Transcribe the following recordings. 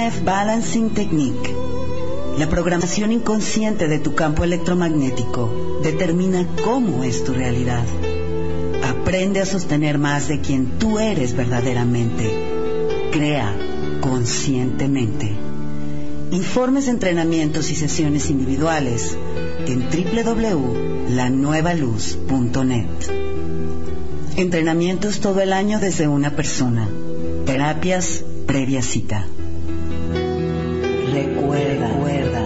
EMF Balancing Technique. La programación inconsciente de tu campo electromagnético determina cómo es tu realidad. Aprende a sostener más de quien tú eres verdaderamente. Crea conscientemente. Informes de entrenamientos y sesiones individuales en www.lanuevaluz.net. Entrenamientos todo el año desde una persona. Terapias previa cita. Recuerda,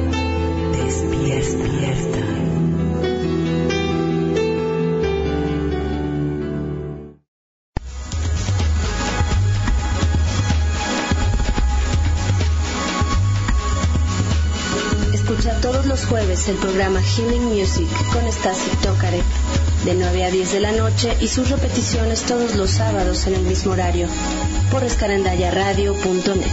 despierta. Escucha todos los jueves el programa Healing Music con Stasi Tokarev, de 9 a 10 de la noche, y sus repeticiones todos los sábados en el mismo horario, por rescarandayaradio.net.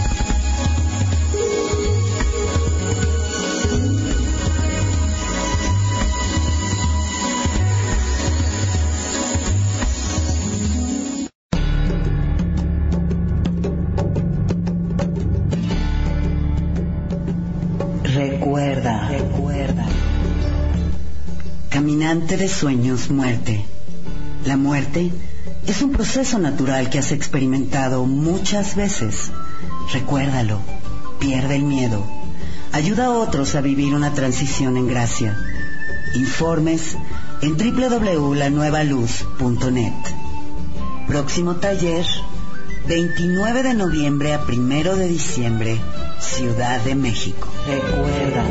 Recuerda. Caminante de sueños, muerte. La muerte es un proceso natural que has experimentado muchas veces. Recuérdalo, pierde el miedo. Ayuda a otros a vivir una transición en gracia. Informes en www.lanuevaluz.net. Próximo taller, 29 de noviembre a 1 de diciembre, Ciudad de México. Recuerda.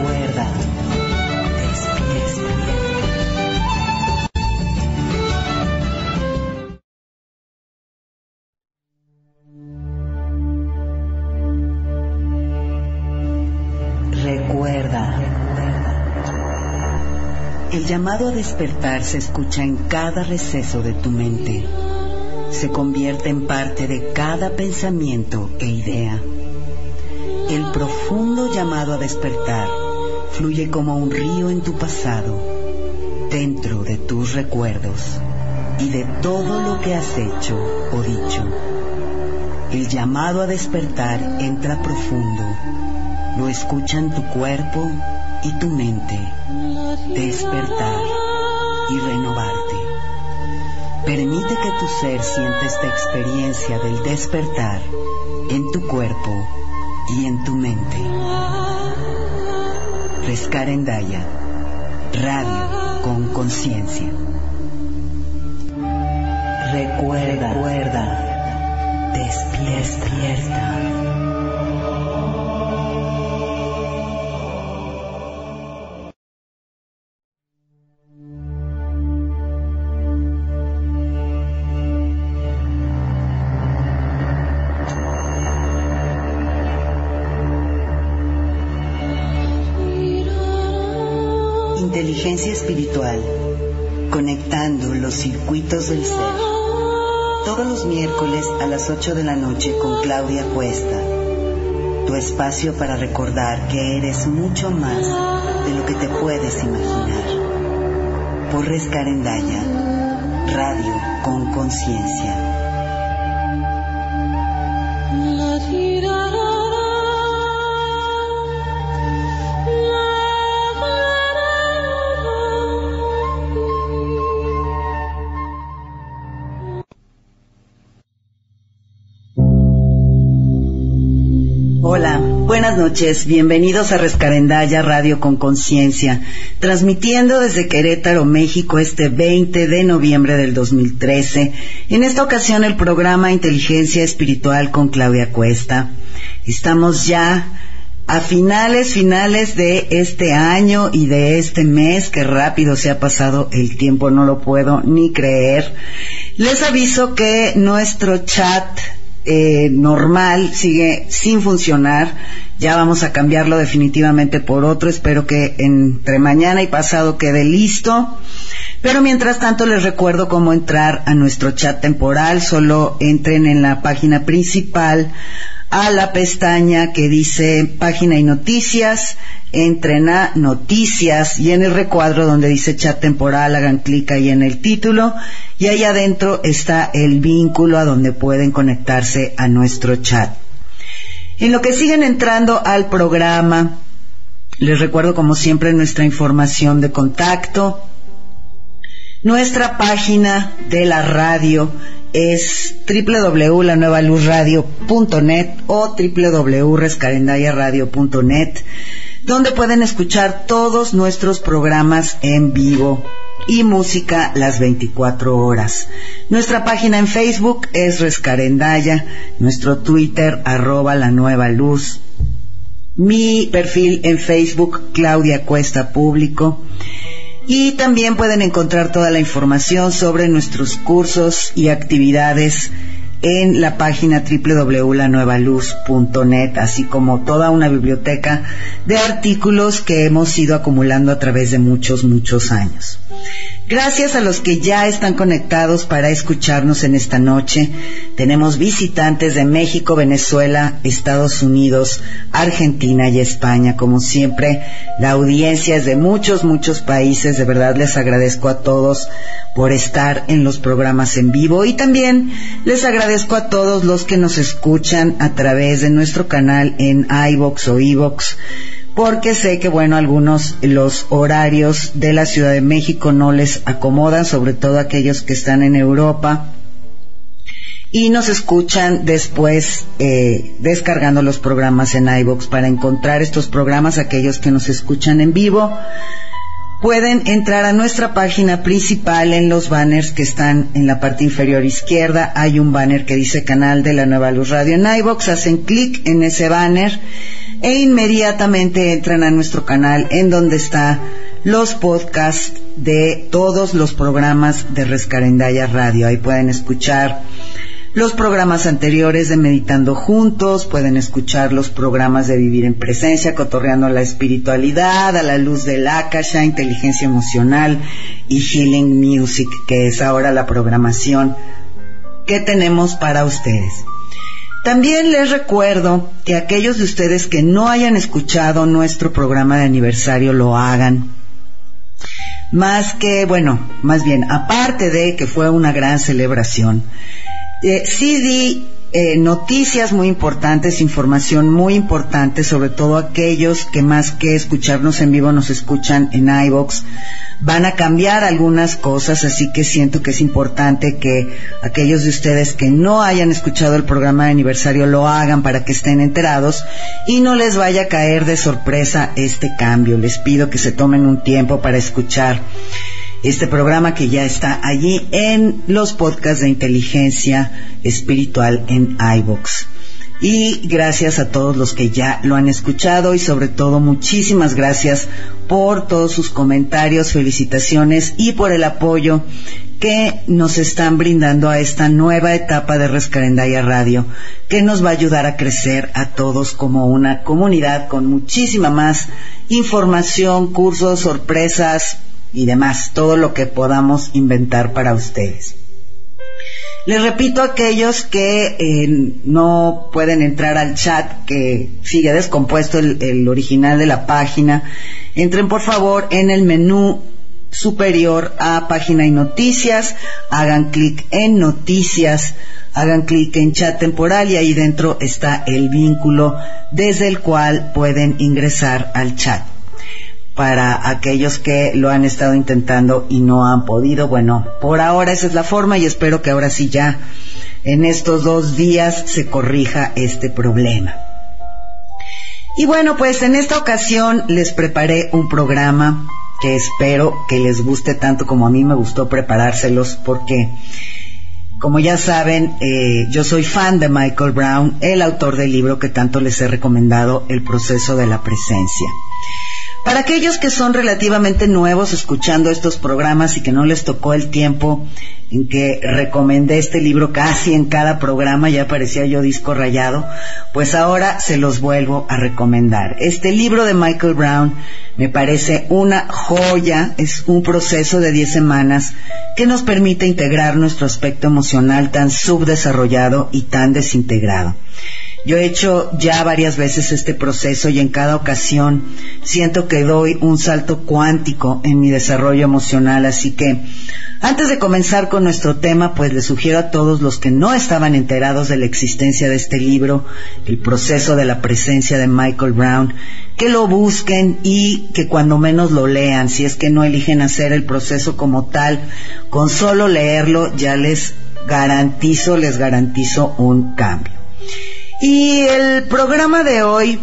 El llamado a despertar se escucha en cada receso de tu mente. Se convierte en parte de cada pensamiento e idea. El profundo llamado a despertar fluye como un río en tu pasado, dentro de tus recuerdos y de todo lo que has hecho o dicho. El llamado a despertar entra profundo, lo escuchan tu cuerpo y tu mente. Despertar y renovarte. Permite que tu ser sienta esta experiencia del despertar en tu cuerpo y en tu mente. Rescarendaya, radio con conciencia. Recuerda, despierta. Inteligencia espiritual, conectando los circuitos del ser. Todos los miércoles a las 8 de la noche con Claudia Cuesta. Tu espacio para recordar que eres mucho más de lo que te puedes imaginar. Por Rescarendaya, radio con conciencia. Hola, buenas noches, bienvenidos a Rescarendaya Radio con Conciencia, transmitiendo desde Querétaro, México, este 20 de noviembre del 2013. En esta ocasión el programa Inteligencia Espiritual con Claudia Cuesta. Estamos ya a finales de este año y de este mes, que rápido se ha pasado el tiempo, no lo puedo ni creer. Les aviso que nuestro chat normal sigue sin funcionar. Ya vamos a cambiarlo definitivamente por otro. Espero que entre mañana y pasado quede listo. Pero mientras tanto les recuerdo cómo entrar a nuestro chat temporal. Solo entren en la página principal a la pestaña que dice Página y Noticias, entren a Noticias y en el recuadro donde dice Chat Temporal hagan clic ahí en el título y ahí adentro está el vínculo a donde pueden conectarse a nuestro chat. En lo que siguen entrando al programa, les recuerdo como siempre nuestra información de contacto. Nuestra página de la radio es www.lanuevaluzradio.net o www.rescarendayaradio.net, donde pueden escuchar todos nuestros programas en vivo y música las 24 horas. Nuestra página en Facebook es Rescarendaya, nuestro Twitter @lanuevaluz, mi perfil en Facebook Claudia Cuesta Público, y también pueden encontrar toda la información sobre nuestros cursos y actividades en la página www.lanuevaluz.net, así como toda una biblioteca de artículos que hemos ido acumulando a través de muchos años. Gracias a los que ya están conectados para escucharnos en esta noche. Tenemos visitantes de México, Venezuela, Estados Unidos, Argentina y España. Como siempre, la audiencia es de muchos países. De verdad les agradezco a todos por estar en los programas en vivo, y también les agradezco a todos los que nos escuchan a través de nuestro canal en iVoox o iVoox, porque sé que algunos los horarios de la Ciudad de México no les acomodan, sobre todo aquellos que están en Europa, y nos escuchan después descargando los programas en iVoox. Para encontrar estos programas, aquellos que nos escuchan en vivo pueden entrar a nuestra página principal. En los banners que están en la parte inferior izquierda hay un banner que dice Canal de la Nueva Luz Radio en iVoox. Hacen clic en ese banner e inmediatamente entran a nuestro canal, en donde está los podcasts de todos los programas de Rescarendaya Radio. Ahí pueden escuchar los programas anteriores de Meditando Juntos, pueden escuchar los programas de Vivir en Presencia, Cotorreando la Espiritualidad, A la Luz del Akasha, Inteligencia Emocional y Healing Music, que es ahora la programación que tenemos para ustedes. También les recuerdo que aquellos de ustedes que no hayan escuchado nuestro programa de aniversario lo hagan. Más bien, aparte de que fue una gran celebración, sí di noticias muy importantes, información muy importante, sobre todo aquellos que más que escucharnos en vivo nos escuchan en iVoox. Van a cambiar algunas cosas, así que siento que es importante que aquellos de ustedes que no hayan escuchado el programa de aniversario lo hagan para que estén enterados y no les vaya a caer de sorpresa este cambio. Les pido que se tomen un tiempo para escuchar este programa que ya está allí en los podcasts de Inteligencia Espiritual en iVoox. Y gracias a todos los que ya lo han escuchado, y sobre todo muchísimas gracias por todos sus comentarios, felicitaciones y por el apoyo que nos están brindando a esta nueva etapa de Rescarendaya Radio, que nos va a ayudar a crecer a todos como una comunidad con muchísima más información, cursos, sorpresas y demás, todo lo que podamos inventar para ustedes. Les repito a aquellos que no pueden entrar al chat, que sigue descompuesto el original de la página, entren por favor en el menú superior a Página y Noticias, hagan clic en Noticias, hagan clic en Chat Temporal y ahí dentro está el vínculo desde el cual pueden ingresar al chat. Para aquellos que lo han estado intentando y no han podido, por ahora esa es la forma, y espero que ahora sí ya en estos 2 días se corrija este problema. Y pues en esta ocasión les preparé un programa que espero que les guste tanto como a mí me gustó preparárselos, porque como ya saben, yo soy fan de Michael Brown, el autor del libro que tanto les he recomendado, El Proceso de la Presencia. Para aquellos que son relativamente nuevos escuchando estos programas y que no les tocó el tiempo en que recomendé este libro casi en cada programa, ya parecía yo disco rayado, pues ahora se los vuelvo a recomendar. Este libro de Michael Brown me parece una joya, es un proceso de 10 semanas que nos permite integrar nuestro aspecto emocional tan subdesarrollado y tan desintegrado. Yo he hecho ya varias veces este proceso y en cada ocasión siento que doy un salto cuántico en mi desarrollo emocional, así que antes de comenzar con nuestro tema, pues les sugiero a todos los que no estaban enterados de la existencia de este libro, El proceso de la presencia de Michael Brown, que lo busquen y que cuando menos lo lean, si es que no eligen hacer el proceso como tal, con solo leerlo ya les garantizo un cambio. Y el programa de hoy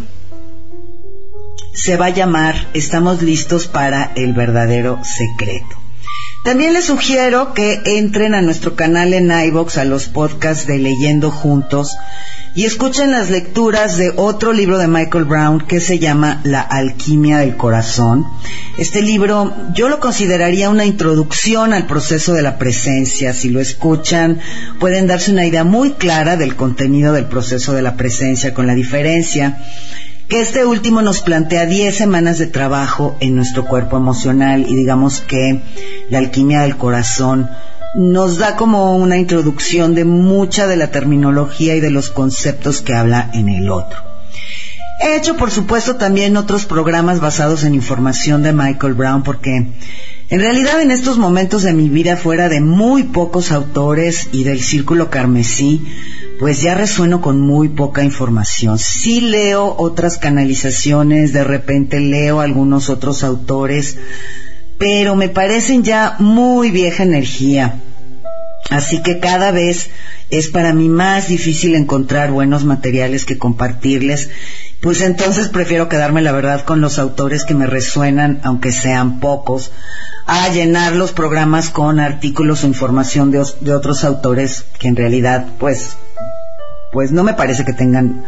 se va a llamar Estamos listos para el verdadero secreto. También les sugiero que entren a nuestro canal en iVoox, a los podcasts de Leyendo Juntos, y escuchen las lecturas de otro libro de Michael Brown que se llama La alquimia del corazón. Este libro yo lo consideraría una introducción al proceso de la presencia. Si lo escuchan, pueden darse una idea muy clara del contenido del proceso de la presencia, con la diferencia que este último nos plantea 10 semanas de trabajo en nuestro cuerpo emocional, y digamos que la alquimia del corazón nos da como una introducción de mucha de la terminología y de los conceptos que habla en el otro. He hecho, por supuesto, también otros programas basados en información de Michael Brown, porque en realidad en estos momentos de mi vida, fuera de muy pocos autores y del círculo carmesí, pues ya resueno con muy poca información. Sí leo otras canalizaciones, de repente leo algunos otros autores, pero me parecen ya muy vieja energía. Así que cada vez es para mí más difícil encontrar buenos materiales que compartirles. Pues entonces prefiero quedarme, la verdad, con los autores que me resuenan, aunque sean pocos, a llenar los programas con artículos o información de otros autores que en realidad pues no me parece que tengan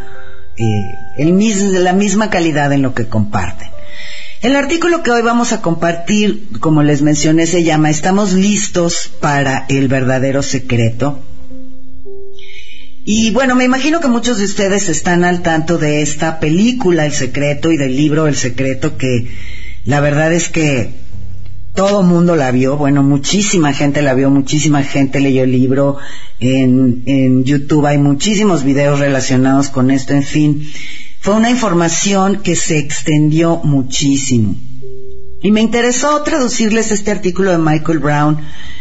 la misma calidad en lo que comparten. El artículo que hoy vamos a compartir, como les mencioné, se llama Estamos listos para el verdadero secreto. Y bueno, me imagino que muchos de ustedes están al tanto de esta película El Secreto y del libro El Secreto, que la verdad es que todo mundo la vio. Bueno, muchísima gente la vio, muchísima gente leyó el libro. En YouTube hay muchísimos videos relacionados con esto. En fin, fue una información que se extendió muchísimo. Y me interesó traducirles este artículo de Michael Brown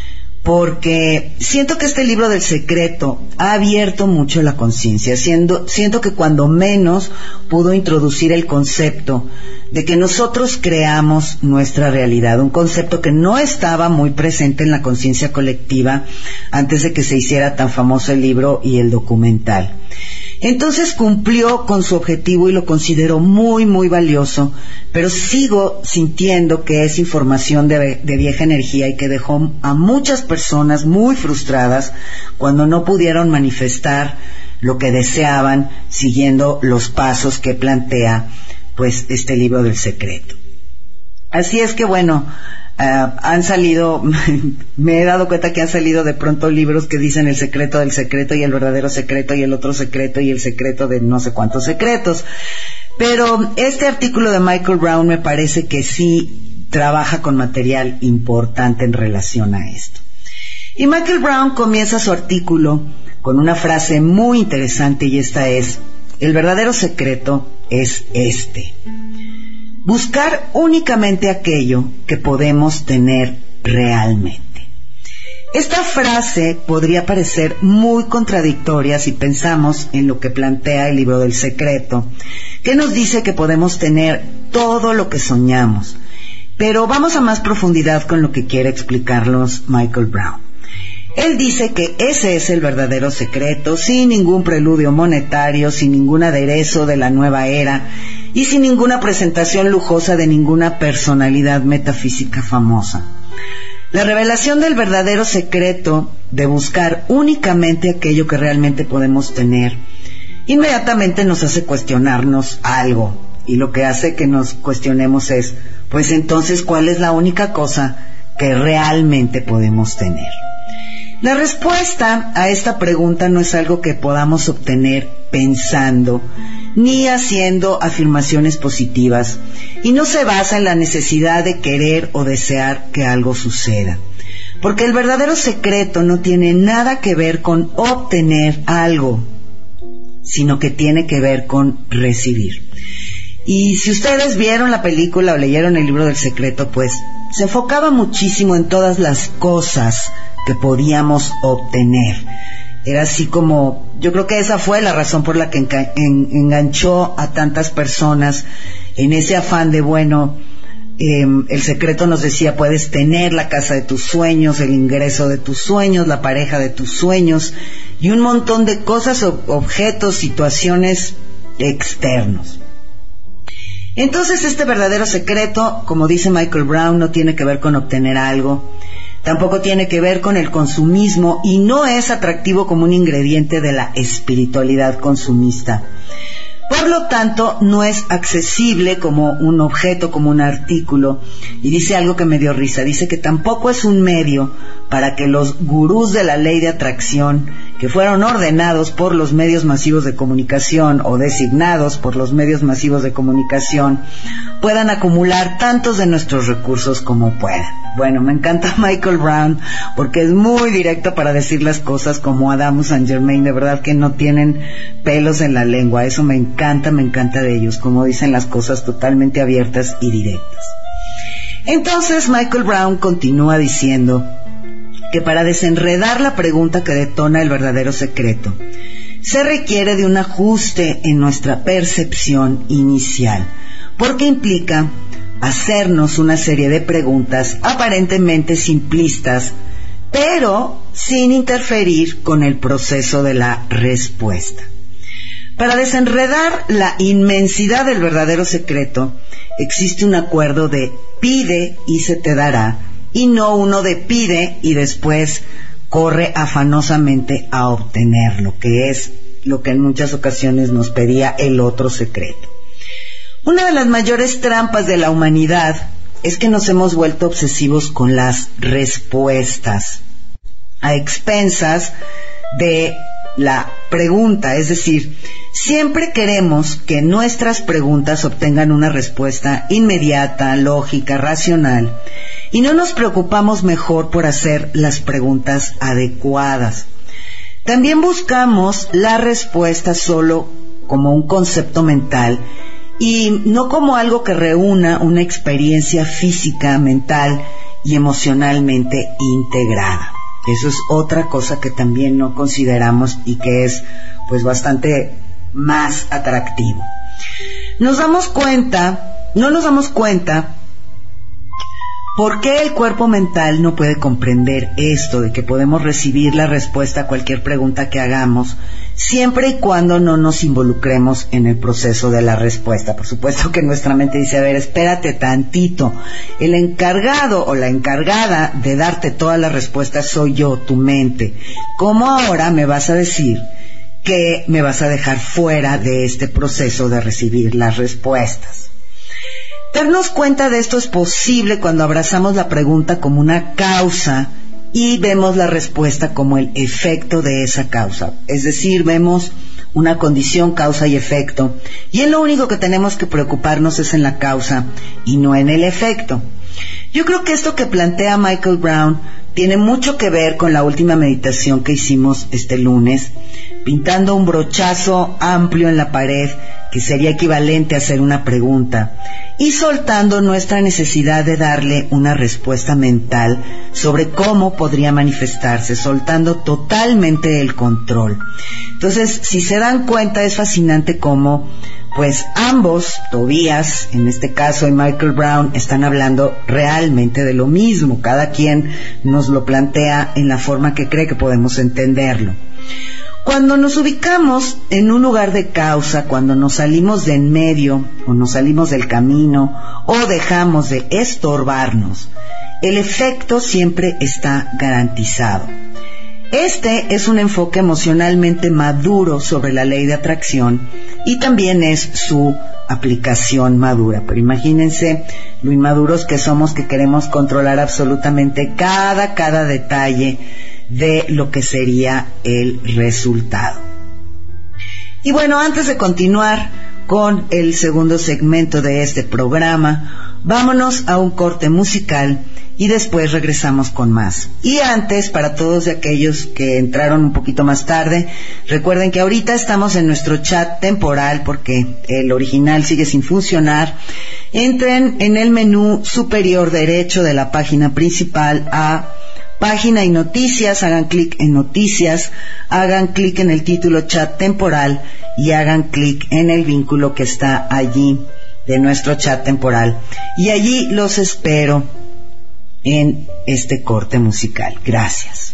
porque siento que este libro del secreto ha abierto mucho la conciencia. Siento que cuando menos pudo introducir el concepto de que nosotros creamos nuestra realidad, un concepto que no estaba muy presente en la conciencia colectiva antes de que se hiciera tan famoso el libro y el documental. Entonces cumplió con su objetivo y lo considero muy, muy valioso, pero sigo sintiendo que es información de vieja energía y que dejó a muchas personas muy frustradas cuando no pudieron manifestar lo que deseaban siguiendo los pasos que plantea pues este libro del secreto. Así es que bueno, han salido, me he dado cuenta que han salido de pronto libros que dicen el secreto del secreto y el verdadero secreto y el otro secreto y el secreto de no sé cuántos secretos. Pero este artículo de Michael Brown me parece que sí trabaja con material importante en relación a esto. Y Michael Brown comienza su artículo con una frase muy interesante, y esta es: el verdadero secreto es este: buscar únicamente aquello que podemos tener realmente. Esta frase podría parecer muy contradictoria si pensamos en lo que plantea el libro del secreto, que nos dice que podemos tener todo lo que soñamos. Pero vamos a más profundidad con lo que quiere explicarnos Michael Brown. Él dice que ese es el verdadero secreto, sin ningún preludio monetario, sin ningún aderezo de la nueva era y sin ninguna presentación lujosa de ninguna personalidad metafísica famosa. La revelación del verdadero secreto de buscar únicamente aquello que realmente podemos tener inmediatamente nos hace cuestionarnos algo, y lo que hace que nos cuestionemos es, pues entonces, ¿cuál es la única cosa que realmente podemos tener? La respuesta a esta pregunta no es algo que podamos obtener pensando ni haciendo afirmaciones positivas, y no se basa en la necesidad de querer o desear que algo suceda, porque el verdadero secreto no tiene nada que ver con obtener algo, sino que tiene que ver con recibir. Y si ustedes vieron la película o leyeron el libro del secreto, pues se enfocaba muchísimo en todas las cosas que podíamos obtener. Era así como, yo creo que esa fue la razón por la que enganchó a tantas personas en ese afán de, bueno, el secreto nos decía, puedes tener la casa de tus sueños, el ingreso de tus sueños, la pareja de tus sueños y un montón de cosas, objetos, situaciones externos. Entonces este verdadero secreto, como dice Michael Brown, no tiene que ver con obtener algo, tampoco tiene que ver con el consumismo y no es atractivo como un ingrediente de la espiritualidad consumista. Por lo tanto, no es accesible como un objeto, como un artículo. Y dice algo que me dio risa. Dice que tampoco es un medio para que los gurús de la ley de atracción, que fueron ordenados por los medios masivos de comunicación o designados por los medios masivos de comunicación, puedan acumular tantos de nuestros recursos como puedan. Bueno, me encanta Michael Brown porque es muy directo para decir las cosas como Adamus Saint Germain. De verdad que no tienen pelos en la lengua. Eso me encanta de ellos, como dicen las cosas totalmente abiertas y directas. Entonces Michael Brown continúa diciendo que para desenredar la pregunta que detona el verdadero secreto, se requiere de un ajuste en nuestra percepción inicial, porque implica hacernos una serie de preguntas aparentemente simplistas, pero sin interferir con el proceso de la respuesta. Para desenredar la inmensidad del verdadero secreto, existe un acuerdo de pide y se te dará, y no uno de pide y después corre afanosamente a obtenerlo, que es lo que en muchas ocasiones nos pedía el otro secreto. Una de las mayores trampas de la humanidad es que nos hemos vuelto obsesivos con las respuestas, a expensas de la pregunta, es decir, siempre queremos que nuestras preguntas obtengan una respuesta inmediata, lógica, racional, y no nos preocupamos mejor por hacer las preguntas adecuadas. También buscamos la respuesta solo como un concepto mental y no como algo que reúna una experiencia física, mental y emocionalmente integrada. Eso es otra cosa que también no consideramos y que es pues bastante más atractivo. No nos damos cuenta ¿por qué el cuerpo mental no puede comprender esto de que podemos recibir la respuesta a cualquier pregunta que hagamos, siempre y cuando no nos involucremos en el proceso de la respuesta? Por supuesto que nuestra mente dice, a ver, espérate tantito, el encargado o la encargada de darte todas las respuestas soy yo, tu mente. ¿Cómo ahora me vas a decir que me vas a dejar fuera de este proceso de recibir las respuestas? Darnos cuenta de esto es posible cuando abrazamos la pregunta como una causa y vemos la respuesta como el efecto de esa causa. Es decir, vemos una condición, causa y efecto, y en lo único que tenemos que preocuparnos es en la causa y no en el efecto. Yo creo que esto que plantea Michael Brown tiene mucho que ver con la última meditación que hicimos este lunes, pintando un brochazo amplio en la pared que sería equivalente a hacer una pregunta, y soltando nuestra necesidad de darle una respuesta mental sobre cómo podría manifestarse, soltando totalmente el control. Entonces, si se dan cuenta, es fascinante cómo pues ambos, Tobías, en este caso, y Michael Brown, están hablando realmente de lo mismo. Cada quien nos lo plantea en la forma que cree que podemos entenderlo. Cuando nos ubicamos en un lugar de causa, cuando nos salimos de en medio, o nos salimos del camino, o dejamos de estorbarnos, el efecto siempre está garantizado. Este es un enfoque emocionalmente maduro sobre la ley de atracción y también es su aplicación madura. Pero imagínense lo inmaduros que somos, que queremos controlar absolutamente cada detalle de lo que sería el resultado. Y bueno, antes de continuar con el segundo segmento de este programa, vámonos a un corte musical y después regresamos con más. Y antes, para todos de aquellos que entraron un poquito más tarde, recuerden que ahorita estamos en nuestro chat temporal porque el original sigue sin funcionar. Entren en el menú superior derecho de la página principal a Página y Noticias, hagan clic en Noticias, hagan clic en el título Chat temporal y hagan clic en el vínculo que está allí de nuestro chat temporal. Y allí los espero en este corte musical. Gracias.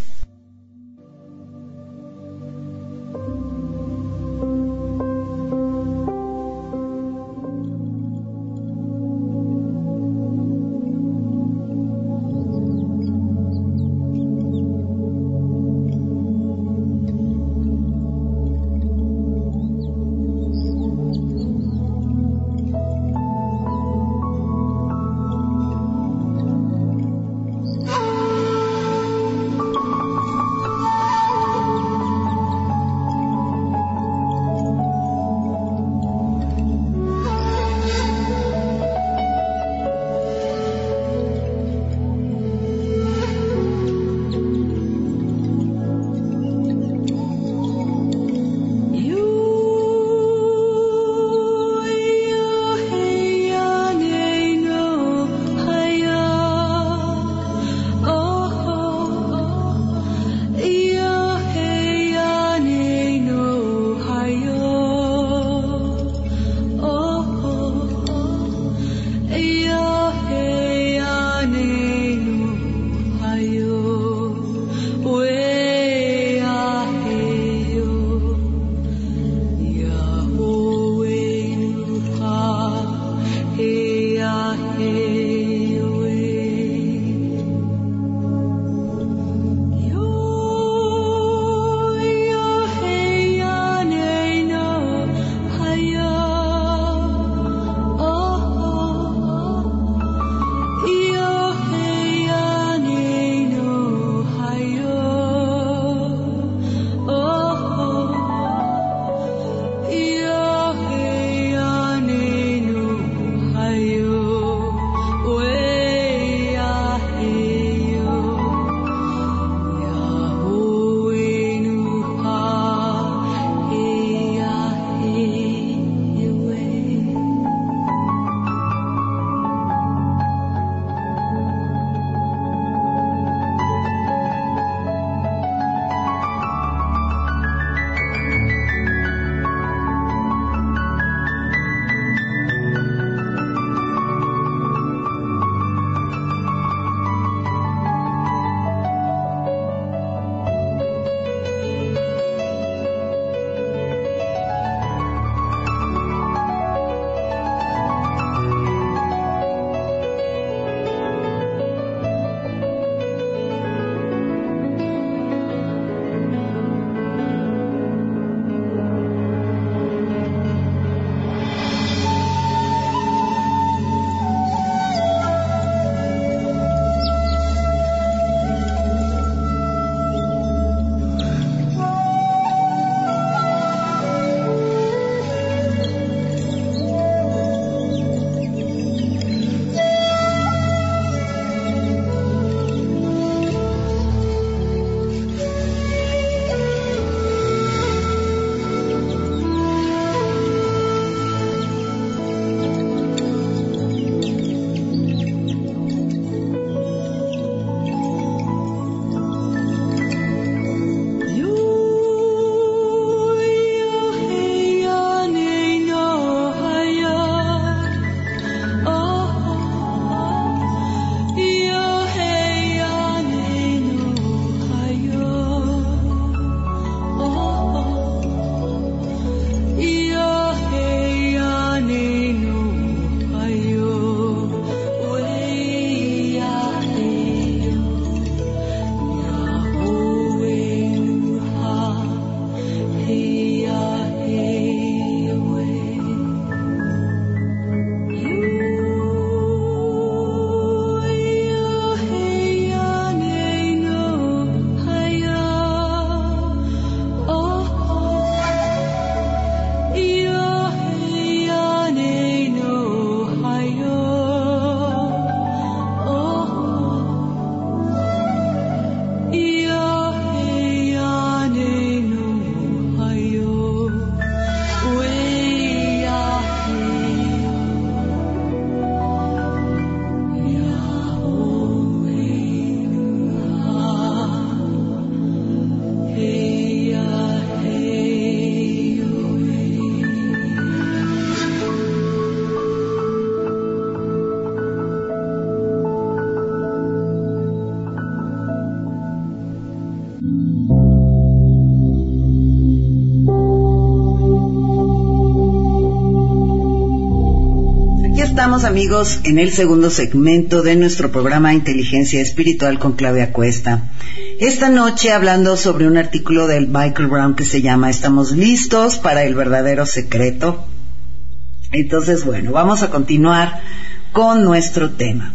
estamos, amigos, en el segundo segmento de nuestro programa Inteligencia Espiritual con Claudia Cuesta. Esta noche hablando sobre un artículo del Michael Brown que se llama ¿Estamos listos para el verdadero secreto? Entonces, bueno, vamos a continuar con nuestro tema.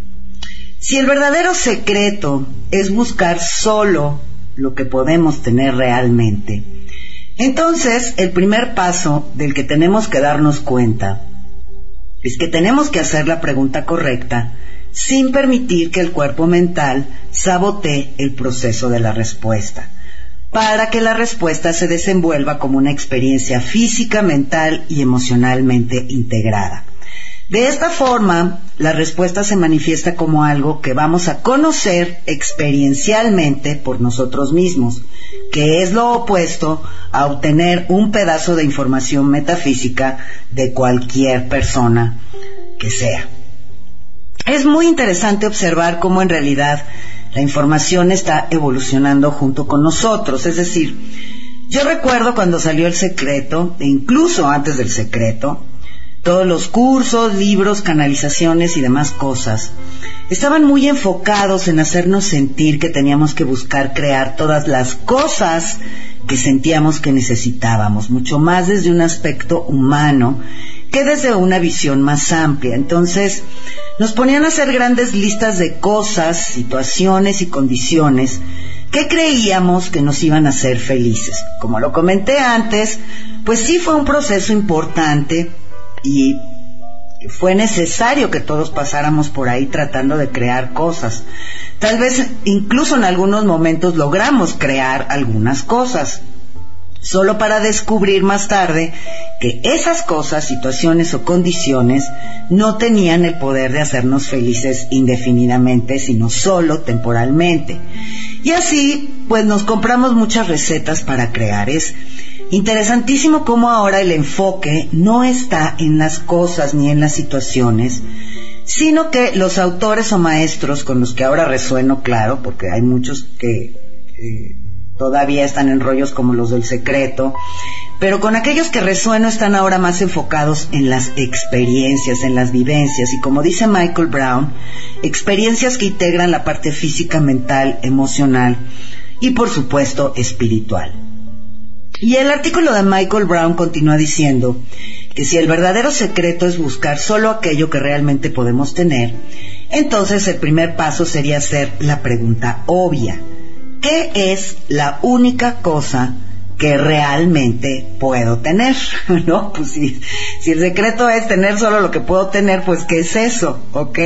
Si el verdadero secreto es buscar solo lo que podemos tener realmente, entonces el primer paso del que tenemos que darnos cuenta es que tenemos que hacer la pregunta correcta sin permitir que el cuerpo mental sabotee el proceso de la respuesta, para que la respuesta se desenvuelva como una experiencia física, mental y emocionalmente integrada. De esta forma, la respuesta se manifiesta como algo que vamos a conocer experiencialmente por nosotros mismos, que es lo opuesto a obtener un pedazo de información metafísica de cualquier persona que sea. Es muy interesante observar cómo en realidad la información está evolucionando junto con nosotros. Es decir, yo recuerdo cuando salió El Secreto, e incluso antes del Secreto, todos los cursos, libros, canalizaciones y demás cosas estaban muy enfocados en hacernos sentir que teníamos que buscar crear todas las cosas que sentíamos que necesitábamos, mucho más desde un aspecto humano que desde una visión más amplia. Entonces, nos ponían a hacer grandes listas de cosas, situaciones y condiciones que creíamos que nos iban a hacer felices. Como lo comenté antes, pues sí fue un proceso importante y fue necesario que todos pasáramos por ahí tratando de crear cosas. Tal vez incluso en algunos momentos logramos crear algunas cosas, solo para descubrir más tarde que esas cosas, situaciones o condiciones no tenían el poder de hacernos felices indefinidamente, sino solo temporalmente. Y así, pues nos compramos muchas recetas para crear. Es interesantísimo cómo ahora el enfoque no está en las cosas ni en las situaciones, sino que los autores o maestros con los que ahora resueno, claro, porque hay muchos que todavía están en rollos como los del Secreto, pero con aquellos que resueno están ahora más enfocados en las experiencias, en las vivencias, y como dice Michael Brown, experiencias que integran la parte física, mental, emocional y por supuesto espiritual. Y el artículo de Michael Brown continúa diciendo que si el verdadero secreto es buscar solo aquello que realmente podemos tener, entonces el primer paso sería hacer la pregunta obvia: ¿qué es la única cosa que realmente puedo tener? ¿No? Pues si el secreto es tener solo lo que puedo tener, pues ¿qué es eso? ¿Ok?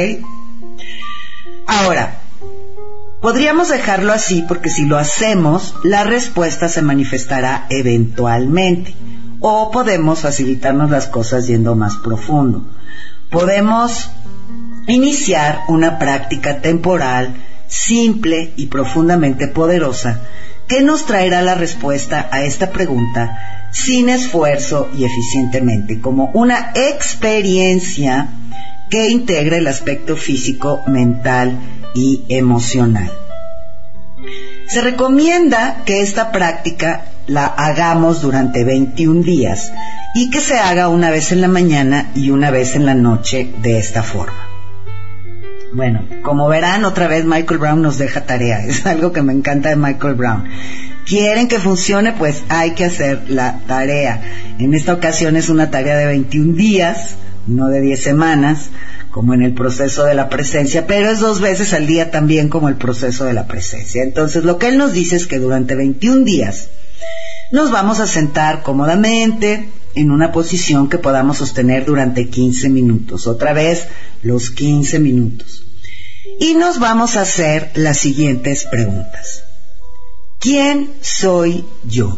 Ahora, podríamos dejarlo así porque si lo hacemos, la respuesta se manifestará eventualmente. O podemos facilitarnos las cosas yendo más profundo. Podemos iniciar una práctica temporal, simple y profundamente poderosa, que nos traerá la respuesta a esta pregunta sin esfuerzo y eficientemente, como una experiencia que integre el aspecto físico, mental y emocional. Se recomienda que esta práctica la hagamos durante 21 días y que se haga una vez en la mañana y una vez en la noche de esta forma. Bueno, como verán, otra vez Michael Brown nos deja tarea. Es algo que me encanta de Michael Brown. ¿Quieren que funcione? Pues hay que hacer la tarea. En esta ocasión es una tarea de 21 días, no de 10 semanas, como en el proceso de la presencia, pero es 2 veces al día también como el proceso de la presencia. Entonces, lo que él nos dice es que durante 21 días nos vamos a sentar cómodamente en una posición que podamos sostener durante 15 minutos. Otra vez, los 15 minutos. Y nos vamos a hacer las siguientes preguntas. ¿Quién soy yo?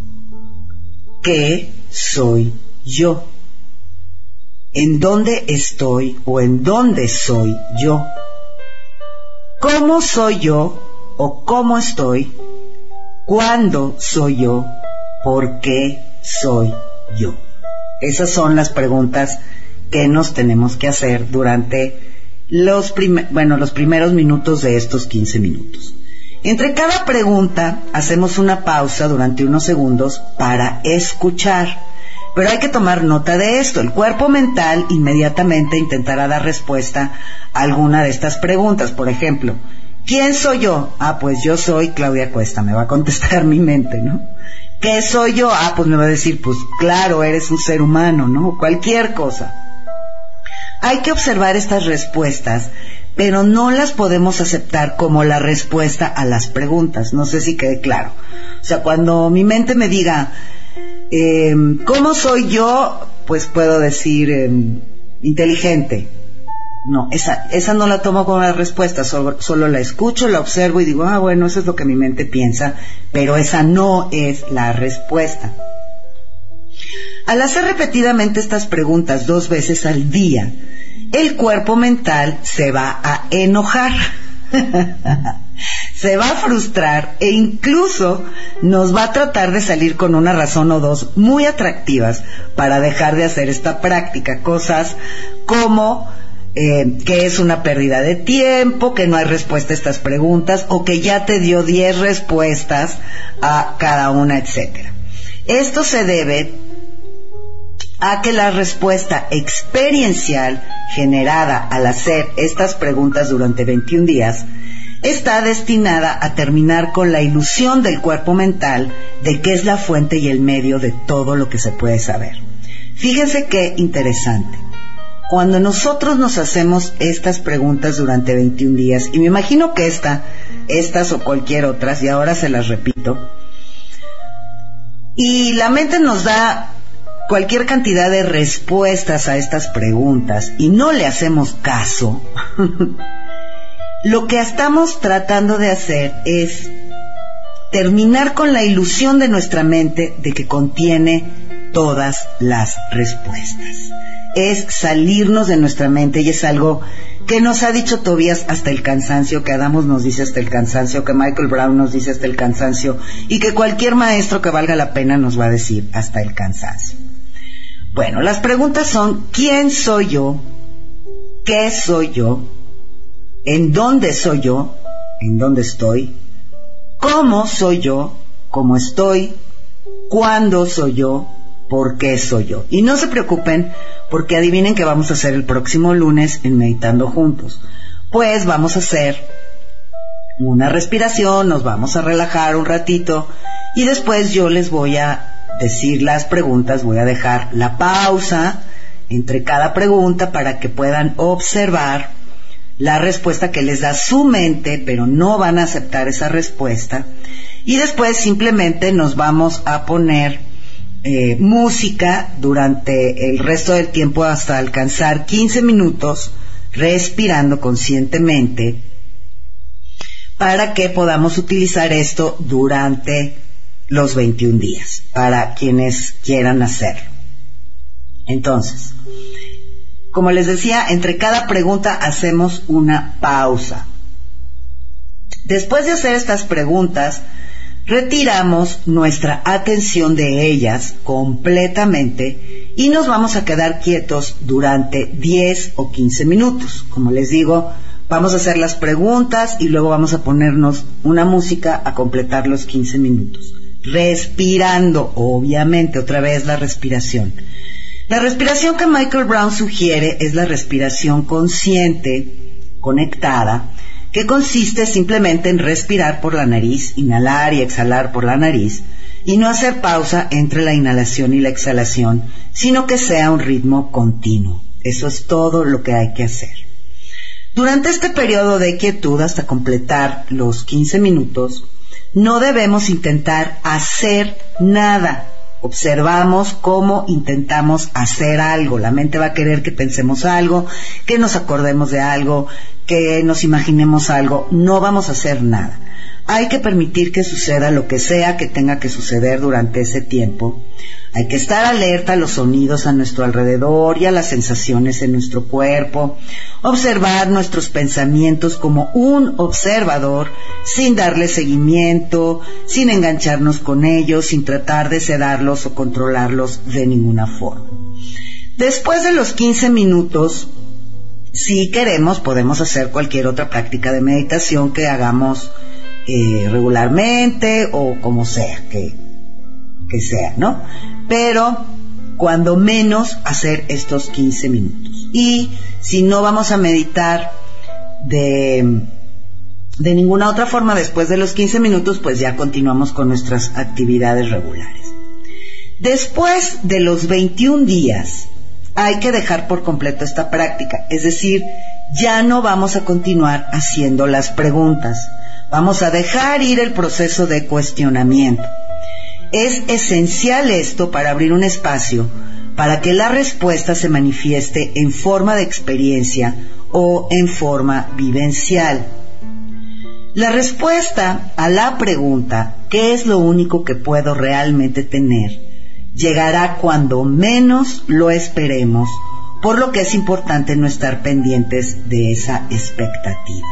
¿Qué soy yo? ¿En dónde estoy o en dónde soy yo? ¿Cómo soy yo o cómo estoy? ¿Cuándo soy yo? ¿Por qué soy yo? Esas son las preguntas que nos tenemos que hacer durante los primeros minutos de estos 15 minutos. Entre cada pregunta hacemos una pausa durante unos segundos para escuchar. Pero hay que tomar nota de esto. El cuerpo mental inmediatamente intentará dar respuesta a alguna de estas preguntas. Por ejemplo, ¿quién soy yo? Pues yo soy Claudia Cuesta, me va a contestar mi mente, ¿no? ¿Qué soy yo? Pues me va a decir, pues claro, eres un ser humano, ¿no? Cualquier cosa. Hay que observar estas respuestas, pero no las podemos aceptar como la respuesta a las preguntas. No sé si quede claro. O sea, cuando mi mente me diga, ¿cómo soy yo? Pues puedo decir, inteligente. No, esa no la tomo como una respuesta, solo la escucho, la observo y digo, bueno, eso es lo que mi mente piensa, pero esa no es la respuesta. Al hacer repetidamente estas preguntas 2 veces al día, el cuerpo mental se va a enojar, se va a frustrar e incluso nos va a tratar de salir con una razón o dos muy atractivas para dejar de hacer esta práctica. Cosas como que es una pérdida de tiempo, que no hay respuesta a estas preguntas o que ya te dio 10 respuestas a cada una, etcétera. Esto se debe a que la respuesta experiencial generada al hacer estas preguntas durante 21 días está destinada a terminar con la ilusión del cuerpo mental de que es la fuente y el medio de todo lo que se puede saber. Fíjense qué interesante. Cuando nosotros nos hacemos estas preguntas durante 21 días, y me imagino que estas o cualquier otras, y ahora se las repito, y la mente nos da cualquier cantidad de respuestas a estas preguntas y no le hacemos caso, lo que estamos tratando de hacer es terminar con la ilusión de nuestra mente de que contiene todas las respuestas. Es salirnos de nuestra mente, y es algo que nos ha dicho Tobías hasta el cansancio, que Adamos nos dice hasta el cansancio, que Michael Brown nos dice hasta el cansancio, y que cualquier maestro que valga la pena nos va a decir hasta el cansancio. Bueno, las preguntas son: ¿quién soy yo? ¿Qué soy yo? ¿En dónde soy yo? ¿En dónde estoy? ¿Cómo soy yo? ¿Cómo estoy? ¿Cuándo soy yo? ¿Por qué soy yo? Y no se preocupen, porque adivinen qué vamos a hacer el próximo lunes en Meditando Juntos. Pues vamos a hacer una respiración, nos vamos a relajar un ratito y después yo les voy a decir las preguntas, voy a dejar la pausa entre cada pregunta para que puedan observar la respuesta que les da su mente, pero no van a aceptar esa respuesta. Y después simplemente nos vamos a poner música durante el resto del tiempo hasta alcanzar 15 minutos respirando conscientemente, para que podamos utilizar esto durante los 21 días, para quienes quieran hacerlo. Entonces, como les decía, entre cada pregunta hacemos una pausa. Después de hacer estas preguntas, retiramos nuestra atención de ellas completamente y nos vamos a quedar quietos durante 10 o 15 minutos. Como les digo, vamos a hacer las preguntas y luego vamos a ponernos una música a completar los 15 minutos. Respirando, obviamente, otra vez la respiración. La respiración que Michael Brown sugiere es la respiración consciente, conectada, que consiste simplemente en respirar por la nariz, inhalar y exhalar por la nariz, y no hacer pausa entre la inhalación y la exhalación, sino que sea un ritmo continuo. Eso es todo lo que hay que hacer. Durante este periodo de quietud, hasta completar los 15 minutos, no debemos intentar hacer nada. Observamos cómo intentamos hacer algo. La mente va a querer que pensemos algo, que nos acordemos de algo, que nos imaginemos algo. No vamos a hacer nada. Hay que permitir que suceda lo que sea que tenga que suceder durante ese tiempo. Hay que estar alerta a los sonidos a nuestro alrededor y a las sensaciones en nuestro cuerpo. Observar nuestros pensamientos como un observador, sin darle seguimiento, sin engancharnos con ellos, sin tratar de sedarlos o controlarlos de ninguna forma. Después de los 15 minutos, si queremos, podemos hacer cualquier otra práctica de meditación que hagamos regularmente o como sea que sea, ¿no? Pero cuando menos hacer estos 15 minutos. Y si no vamos a meditar de ninguna otra forma después de los 15 minutos, pues ya continuamos con nuestras actividades regulares. Después de los 21 días, hay que dejar por completo esta práctica, es decir, ya no vamos a continuar haciendo las preguntas. Vamos a dejar ir el proceso de cuestionamiento. Es esencial esto para abrir un espacio para que la respuesta se manifieste en forma de experiencia o en forma vivencial. La respuesta a la pregunta, ¿qué es lo único que puedo realmente tener?, llegará cuando menos lo esperemos, por lo que es importante no estar pendientes de esa expectativa.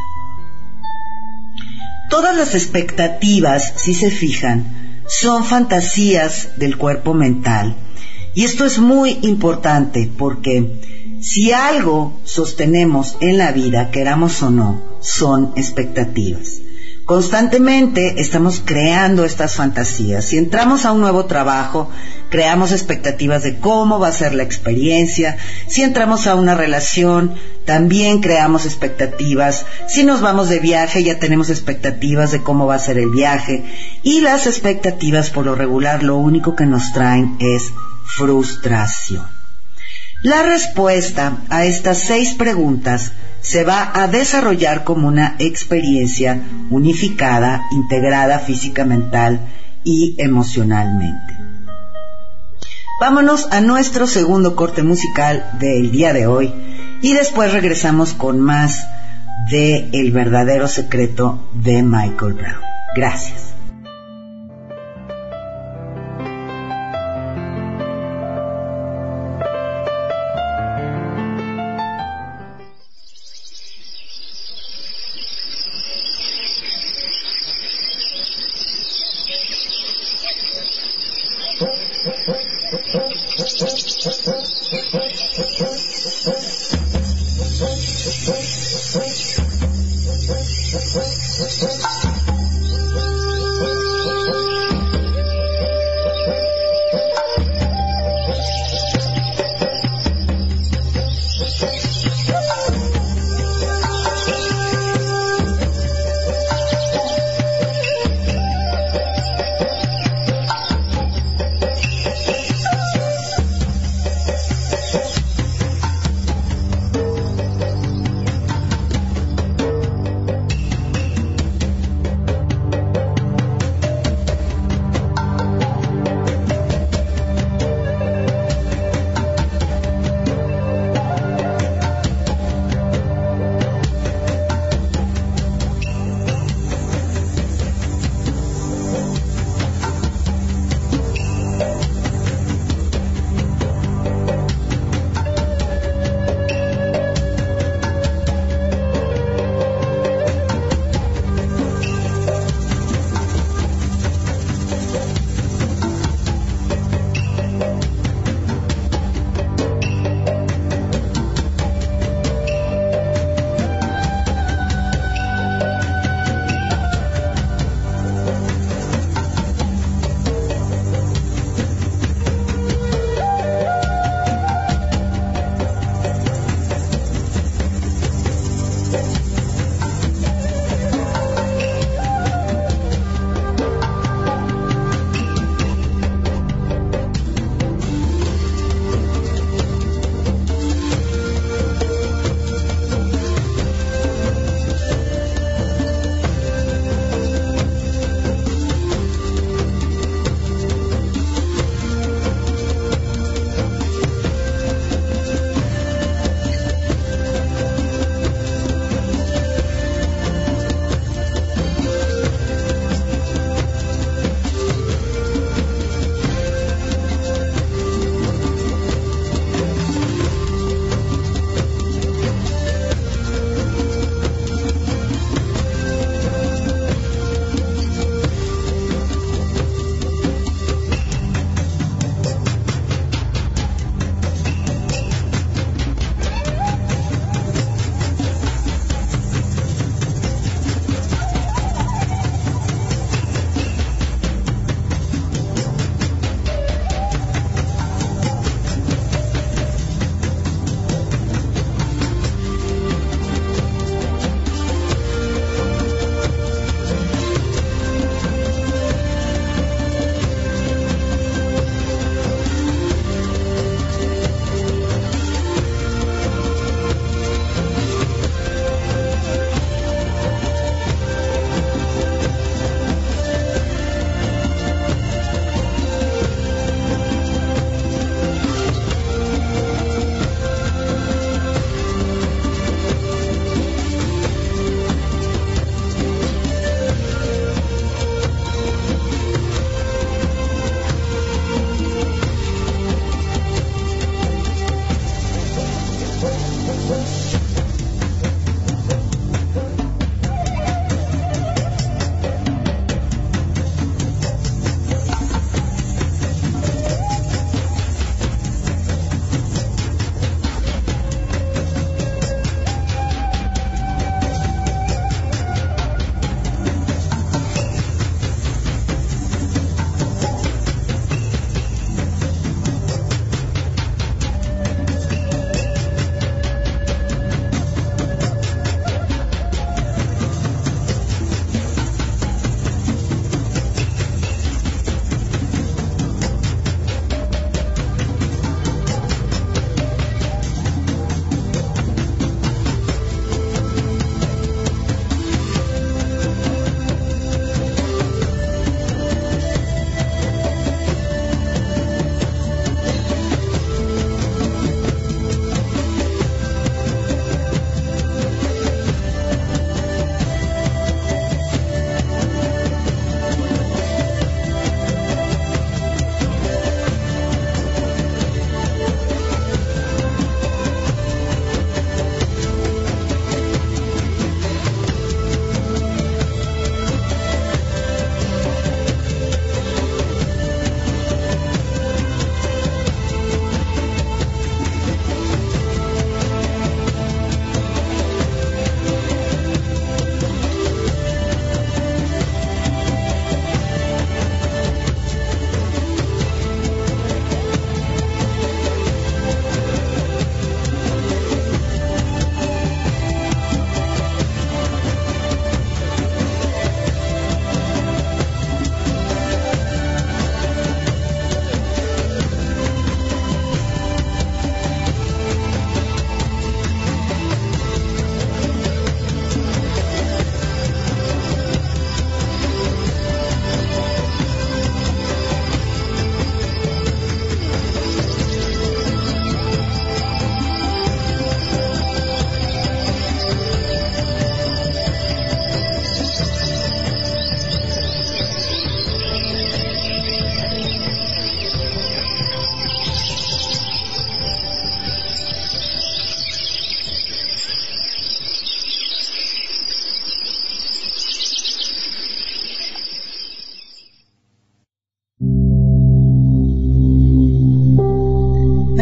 Todas las expectativas, si se fijan, son fantasías del cuerpo mental. Y esto es muy importante porque si algo sostenemos en la vida, queramos o no, son expectativas. Constantemente estamos creando estas fantasías. Si entramos a un nuevo trabajo, creamos expectativas de cómo va a ser la experiencia. Si entramos a una relación, también creamos expectativas. Si nos vamos de viaje, ya tenemos expectativas de cómo va a ser el viaje. Y las expectativas, por lo regular, lo único que nos traen es frustración. La respuesta a estas 6 preguntas se va a desarrollar como una experiencia unificada, integrada física, mental y emocionalmente. Vámonos a nuestro segundo corte musical del día de hoy y después regresamos con más de El verdadero secreto de Michael Brown. Gracias.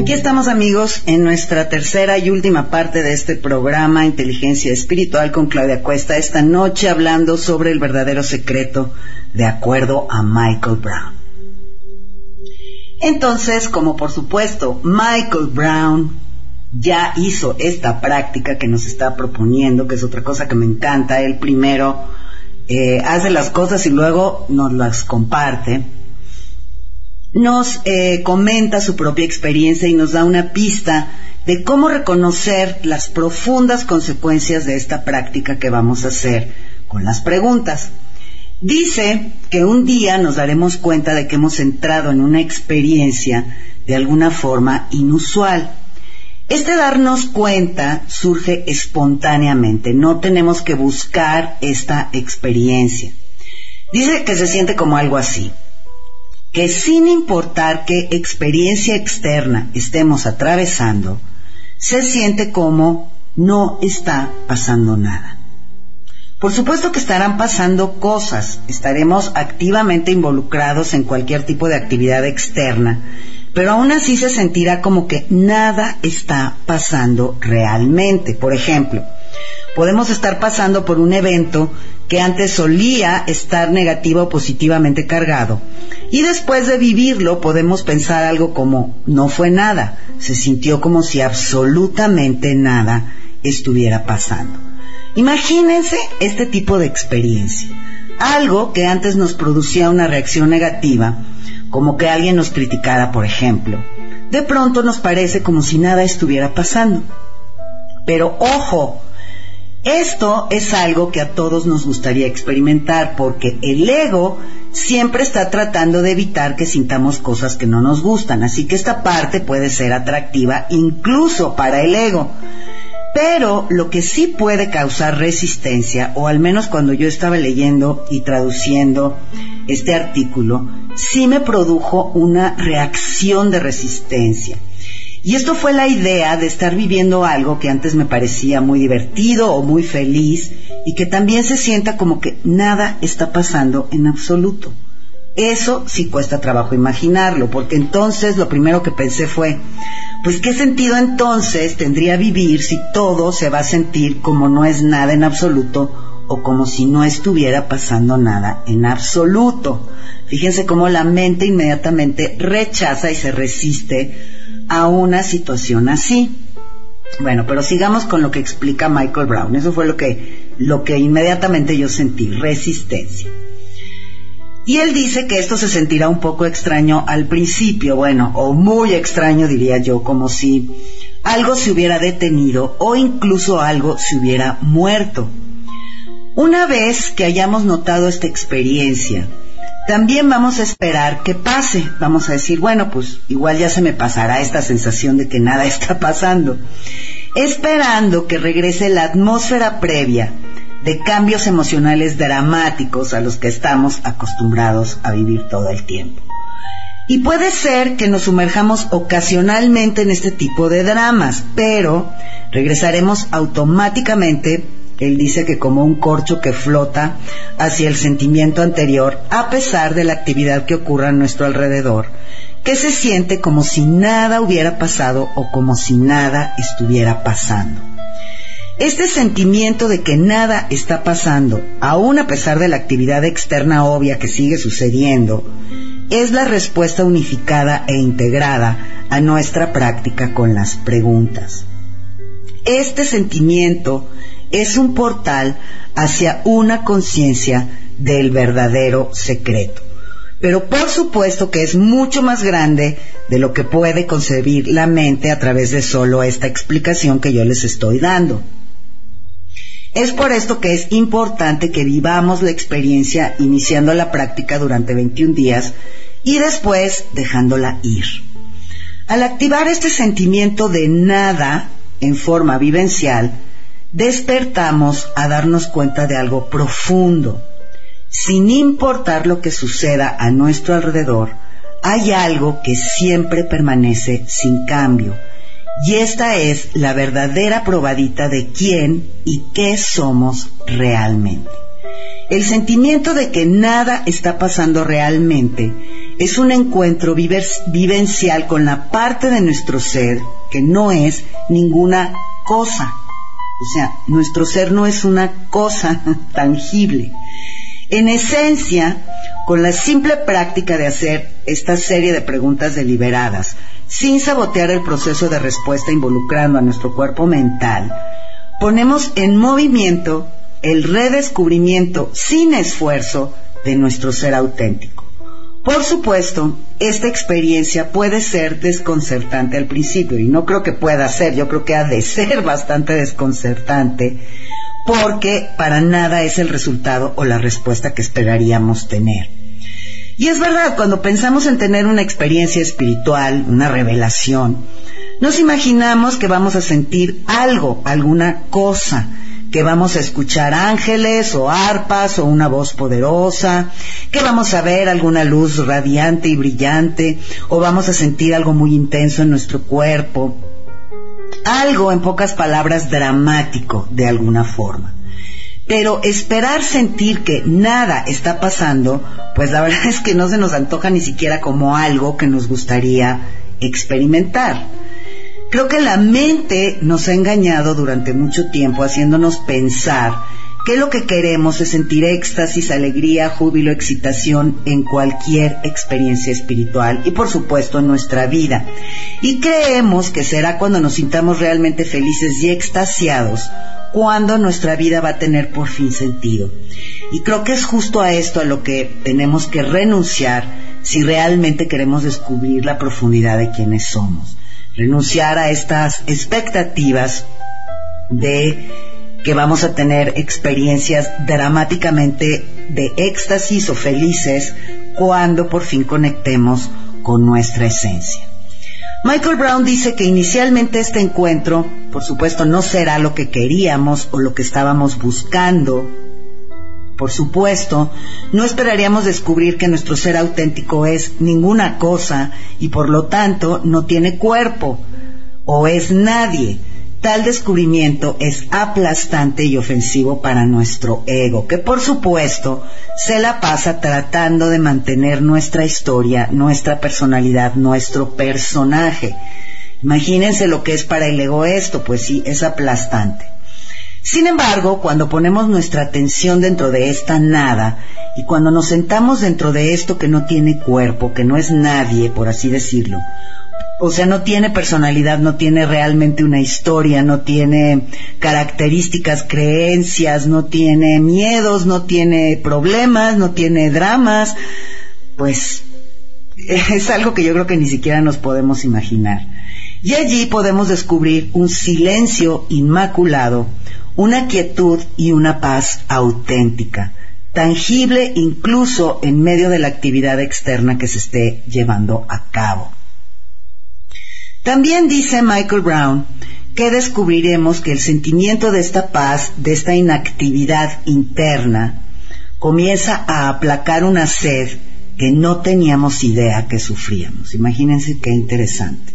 Aquí estamos, amigos, en nuestra tercera y última parte de este programa Inteligencia Espiritual con Claudia Cuesta, esta noche hablando sobre el verdadero secreto de acuerdo a Michael Brown. Entonces, como por supuesto Michael Brown ya hizo esta práctica que nos está proponiendo, que es otra cosa que me encanta, él primero hace las cosas y luego nos las comparte, nos comenta su propia experiencia y nos da una pista de cómo reconocer las profundas consecuencias de esta práctica que vamos a hacer con las preguntas. Dice que un día nos daremos cuenta de que hemos entrado en una experiencia de alguna forma inusual. Este darnos cuenta surge espontáneamente, no tenemos que buscar esta experiencia. Dice que se siente como algo así, que sin importar qué experiencia externa estemos atravesando, se siente como no está pasando nada. Por supuesto que estarán pasando cosas, estaremos activamente involucrados en cualquier tipo de actividad externa, pero aún así se sentirá como que nada está pasando realmente. Por ejemplo, podemos estar pasando por un evento que antes solía estar negativo o positivamente cargado, y después de vivirlo podemos pensar algo como no fue nada, se sintió como si absolutamente nada estuviera pasando. Imagínense este tipo de experiencia, algo que antes nos producía una reacción negativa, como que alguien nos criticara, por ejemplo. De pronto nos parece como si nada estuviera pasando. Pero ojo, esto es algo que a todos nos gustaría experimentar, porque el ego siempre está tratando de evitar que sintamos cosas que no nos gustan, así que esta parte puede ser atractiva incluso para el ego. Pero lo que sí puede causar resistencia, o al menos cuando yo estaba leyendo y traduciendo este artículo, sí me produjo una reacción de resistencia. Y esto fue la idea de estar viviendo algo que antes me parecía muy divertido o muy feliz, y que también se sienta como que nada está pasando en absoluto. Eso sí cuesta trabajo imaginarlo, porque entonces lo primero que pensé fue, pues ¿qué sentido entonces tendría vivir si todo se va a sentir como no es nada en absoluto, o como si no estuviera pasando nada en absoluto? Fíjense cómo la mente inmediatamente rechaza y se resiste a una situación así. Bueno, pero sigamos con lo que explica Michael Brown. Eso fue lo que inmediatamente yo sentí, resistencia. Y él dice que esto se sentirá un poco extraño al principio, bueno, o muy extraño diría yo, como si algo se hubiera detenido o incluso algo se hubiera muerto. Una vez que hayamos notado esta experiencia, también vamos a esperar que pase. Vamos a decir, bueno, pues igual ya se me pasará esta sensación de que nada está pasando, esperando que regrese la atmósfera previa de cambios emocionales dramáticos a los que estamos acostumbrados a vivir todo el tiempo. Y puede ser que nos sumerjamos ocasionalmente en este tipo de dramas, pero regresaremos automáticamente, él dice que como un corcho que flota hacia el sentimiento anterior, a pesar de la actividad que ocurra a nuestro alrededor, que se siente como si nada hubiera pasado o como si nada estuviera pasando. Este sentimiento de que nada está pasando, aún a pesar de la actividad externa obvia que sigue sucediendo, es la respuesta unificada e integrada a nuestra práctica con las preguntas. Este sentimiento es un portal hacia una conciencia del verdadero secreto. Pero por supuesto que es mucho más grande de lo que puede concebir la mente a través de solo esta explicación que yo les estoy dando. Es por esto que es importante que vivamos la experiencia iniciando la práctica durante 21 días y después dejándola ir. Al activar este sentimiento de nada en forma vivencial, despertamos a darnos cuenta de algo profundo. Sin importar lo que suceda a nuestro alrededor, hay algo que siempre permanece sin cambio. Y esta es la verdadera probadita de quién y qué somos realmente. El sentimiento de que nada está pasando realmente es un encuentro vivencial con la parte de nuestro ser que no es ninguna cosa. O sea, nuestro ser no es una cosa tangible. En esencia, con la simple práctica de hacer esta serie de preguntas deliberadas, sin sabotear el proceso de respuesta involucrando a nuestro cuerpo mental, ponemos en movimiento el redescubrimiento sin esfuerzo de nuestro ser auténtico. Por supuesto, esta experiencia puede ser desconcertante al principio, y no creo que pueda ser, yo creo que ha de ser bastante desconcertante, porque para nada es el resultado o la respuesta que esperaríamos tener. Y es verdad, cuando pensamos en tener una experiencia espiritual, una revelación, nos imaginamos que vamos a sentir algo, alguna cosa, que vamos a escuchar ángeles o arpas o una voz poderosa, que vamos a ver alguna luz radiante y brillante, o vamos a sentir algo muy intenso en nuestro cuerpo, algo, en pocas palabras, dramático de alguna forma. Pero esperar sentir que nada está pasando, pues la verdad es que no se nos antoja ni siquiera como algo que nos gustaría experimentar. Creo que la mente nos ha engañado durante mucho tiempo, haciéndonos pensar que lo que queremos es sentir éxtasis, alegría, júbilo, excitación en cualquier experiencia espiritual y por supuesto en nuestra vida. Y creemos que será cuando nos sintamos realmente felices y extasiados cuando nuestra vida va a tener por fin sentido. Y creo que es justo a esto a lo que tenemos que renunciar si realmente queremos descubrir la profundidad de quiénes somos. Renunciar a estas expectativas de que vamos a tener experiencias dramáticamente de éxtasis o felices cuando por fin conectemos con nuestra esencia. Michael Brown dice que inicialmente este encuentro, por supuesto, no será lo que queríamos o lo que estábamos buscando. Por supuesto, no esperaríamos descubrir que nuestro ser auténtico es ninguna cosa y por lo tanto no tiene cuerpo o es nadie. Tal descubrimiento es aplastante y ofensivo para nuestro ego, que por supuesto se la pasa tratando de mantener nuestra historia, nuestra personalidad, nuestro personaje. Imagínense lo que es para el ego esto, pues sí, es aplastante. Sin embargo, cuando ponemos nuestra atención dentro de esta nada y cuando nos sentamos dentro de esto que no tiene cuerpo, que no es nadie, por así decirlo, o sea, no tiene personalidad, no tiene realmente una historia, no tiene características, creencias, no tiene miedos, no tiene problemas, no tiene dramas, pues es algo que yo creo que ni siquiera nos podemos imaginar. Y allí podemos descubrir un silencio inmaculado, una quietud y una paz auténtica, tangible incluso en medio de la actividad externa que se esté llevando a cabo. También dice Michael Brown que descubriremos que el sentimiento de esta paz, de esta inactividad interna, comienza a aplacar una sed que no teníamos idea que sufríamos. Imagínense qué interesante.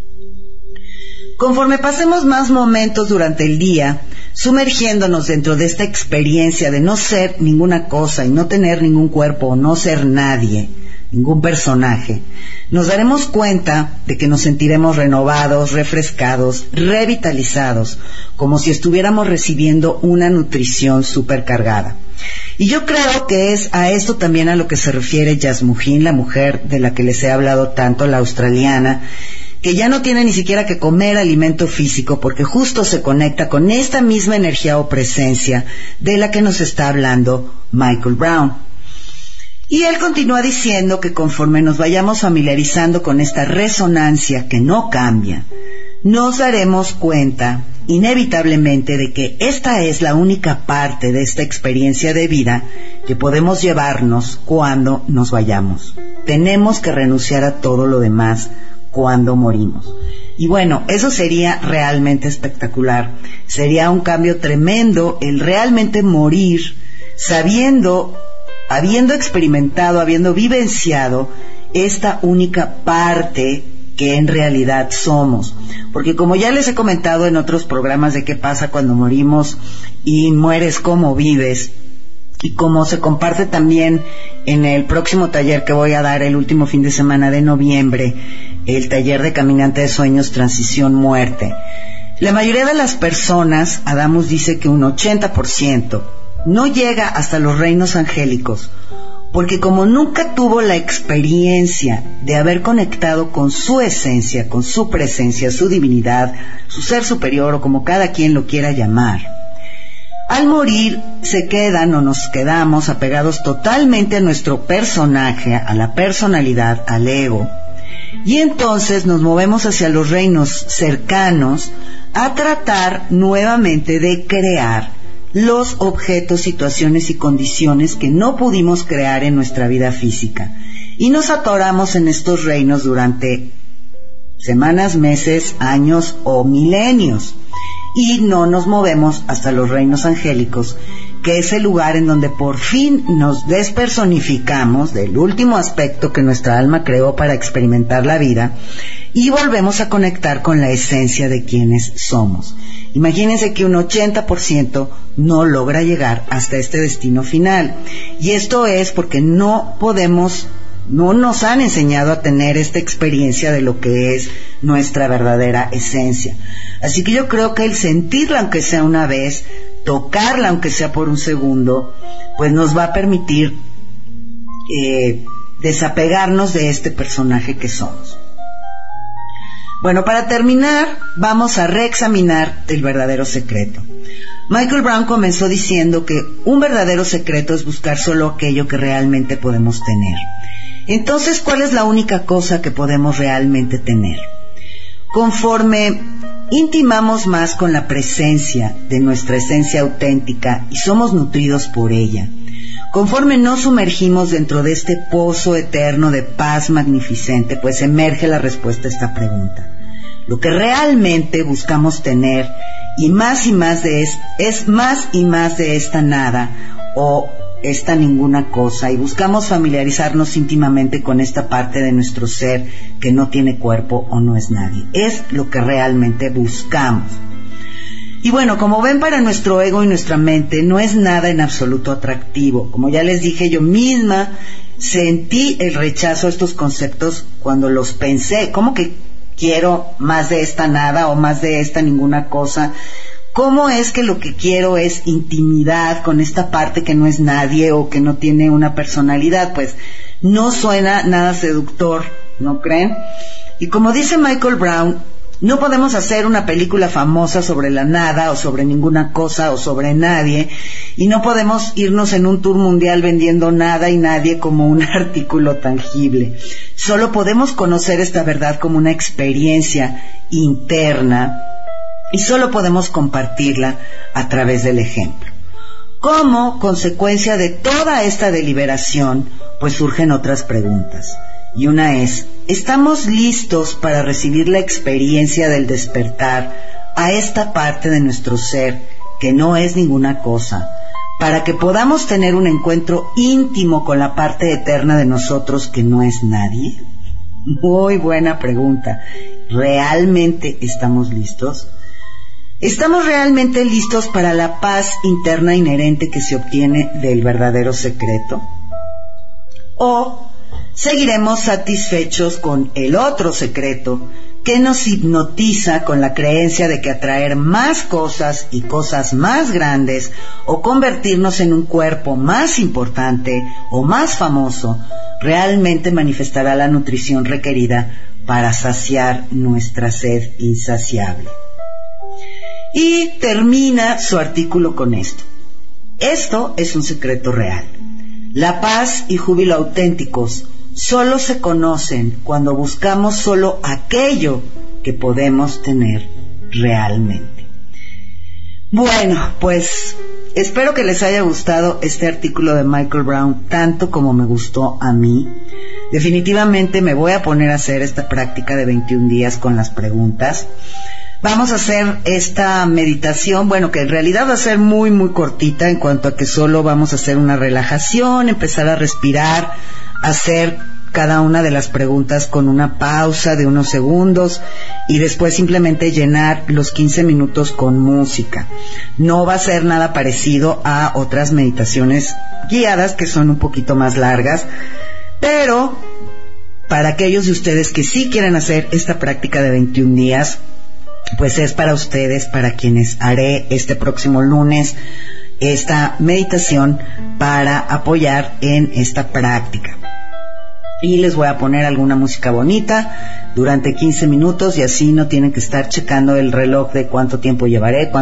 Conforme pasemos más momentos durante el día, sumergiéndonos dentro de esta experiencia de no ser ninguna cosa y no tener ningún cuerpo o no ser nadie, ningún personaje, nos daremos cuenta de que nos sentiremos renovados, refrescados, revitalizados, como si estuviéramos recibiendo una nutrición supercargada. Y yo creo que es a esto también a lo que se refiere Yasmuheen, la mujer de la que les he hablado tanto, la australiana, que ya no tiene ni siquiera que comer alimento físico porque justo se conecta con esta misma energía o presencia de la que nos está hablando Michael Brown. Y él continúa diciendo que conforme nos vayamos familiarizando con esta resonancia que no cambia, nos daremos cuenta inevitablemente de que esta es la única parte de esta experiencia de vida que podemos llevarnos cuando nos vayamos. Tenemos que renunciar a todo lo demás cuando morimos. Y bueno, eso sería realmente espectacular. Sería un cambio tremendo el realmente morir sabiendo, habiendo experimentado, habiendo vivenciado esta única parte que en realidad somos. Porque como ya les he comentado en otros programas de qué pasa cuando morimos y mueres como vives, Y como se comparte también en el próximo taller que voy a dar el último fin de semana de noviembre, el taller de Caminante de Sueños, Transición, Muerte, la mayoría de las personas, Adamus dice que un 80%, no llega hasta los reinos angélicos, porque como nunca tuvo la experiencia de haber conectado con su esencia, con su presencia, su divinidad, su ser superior o como cada quien lo quiera llamar, al morir se quedan o nos quedamos apegados totalmente a nuestro personaje, a la personalidad, al ego, y entonces nos movemos hacia los reinos cercanos a tratar nuevamente de crear los objetos, situaciones y condiciones que no pudimos crear en nuestra vida física. Y nos atoramos en estos reinos durante semanas, meses, años o milenios. Y no nos movemos hasta los reinos angélicos, que es el lugar en donde por fin nos despersonificamos del último aspecto que nuestra alma creó para experimentar la vida y volvemos a conectar con la esencia de quienes somos. Imagínense que un 80% no logra llegar hasta este destino final. Y esto es porque no nos han enseñado a tener esta experiencia de lo que es nuestra verdadera esencia. Así que yo creo que el sentirla aunque sea una vez, tocarla aunque sea por un segundo, pues nos va a permitir desapegarnos de este personaje que somos. Bueno, para terminar, vamos a reexaminar el verdadero secreto. Michael Brown comenzó diciendo que un verdadero secreto es buscar solo aquello que realmente podemos tener. Entonces, ¿cuál es la única cosa que podemos realmente tener? Conforme intimamos más con la presencia de nuestra esencia auténtica y somos nutridos por ella, conforme nos sumergimos dentro de este pozo eterno de paz magnificente, pues emerge la respuesta a esta pregunta. Lo que realmente buscamos tener es más y más de esta nada o esta ninguna cosa, y buscamos familiarizarnos íntimamente con esta parte de nuestro ser que no tiene cuerpo o no es nadie. Es lo que realmente buscamos. Y bueno, como ven, para nuestro ego y nuestra mente no es nada en absoluto atractivo. Como ya les dije, yo misma sentí el rechazo a estos conceptos cuando los pensé. ¿Cómo que quiero más de esta nada o más de esta ninguna cosa? ¿Cómo es que lo que quiero es intimidad con esta parte que no es nadie o que no tiene una personalidad? Pues no suena nada seductor, ¿no creen? Y como dice Michael Brown, no podemos hacer una película famosa sobre la nada o sobre ninguna cosa o sobre nadie, y no podemos irnos en un tour mundial vendiendo nada y nadie como un artículo tangible. Solo podemos conocer esta verdad como una experiencia interna, y solo podemos compartirla a través del ejemplo. Como consecuencia de toda esta deliberación, pues surgen otras preguntas. Y una es, ¿estamos listos para recibir la experiencia del despertar a esta parte de nuestro ser que no es ninguna cosa, para que podamos tener un encuentro íntimo con la parte eterna de nosotros que no es nadie? Muy buena pregunta. ¿Realmente estamos listos? ¿Estamos realmente listos para la paz interna inherente que se obtiene del verdadero secreto? ¿O seguiremos satisfechos con el otro secreto que nos hipnotiza con la creencia de que atraer más cosas y cosas más grandes o convertirnos en un cuerpo más importante o más famoso realmente manifestará la nutrición requerida para saciar nuestra sed insaciable? Y termina su artículo con esto. Esto es un secreto real. La paz y júbilo auténticos solo se conocen cuando buscamos solo aquello que podemos tener realmente. Bueno, pues espero que les haya gustado este artículo de Michael Brown tanto como me gustó a mí. Definitivamente me voy a poner a hacer esta práctica de 21 días con las preguntas. Vamos a hacer esta meditación, bueno, que en realidad va a ser muy, muy cortita en cuanto a que solo vamos a hacer una relajación, empezar a respirar, hacer cada una de las preguntas con una pausa de unos segundos y después simplemente llenar los 15 minutos con música. No va a ser nada parecido a otras meditaciones guiadas que son un poquito más largas, pero para aquellos de ustedes que sí quieren hacer esta práctica de 21 días, pues es para ustedes, para quienes haré este próximo lunes esta meditación para apoyar en esta práctica. Y les voy a poner alguna música bonita durante 15 minutos y así no tienen que estar checando el reloj de cuánto tiempo llevaré.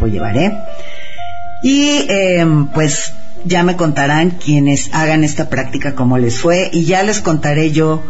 Y pues ya me contarán quienes hagan esta práctica cómo les fue, y ya les contaré yo